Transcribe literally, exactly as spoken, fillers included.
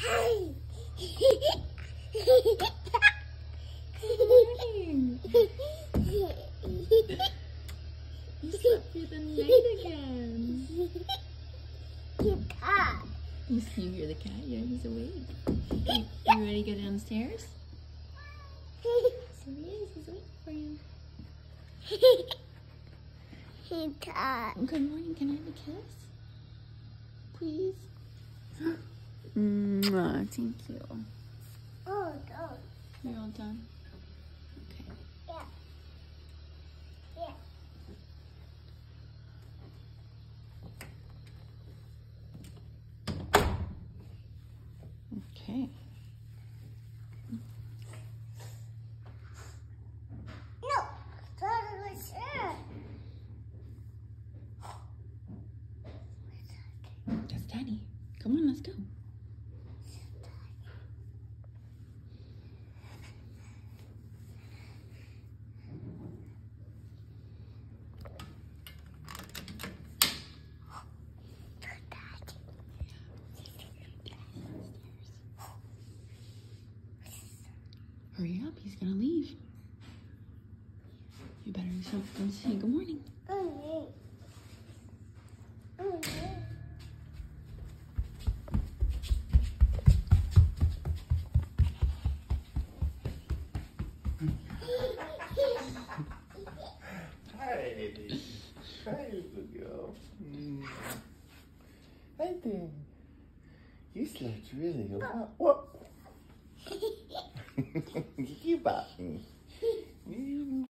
Hi. Good morning. You slept through the night again. You cat. You, you hear the cat? Yeah, he's awake. You, you ready to go downstairs? So he is. He's waiting for you. He cat. Good morning. Can I have a kiss? Please? Mwah, thank you. Oh, no. You're all done? Okay. Yeah. Yeah. Okay. No. That was it. That's Daddy. Come on, let's go. Hurry up, he's gonna leave. You better so come say good morning. Oh, no. Oh, no. Hi. Hi, little girl. Mm. Hi there. You slept really well. What? You bought me. You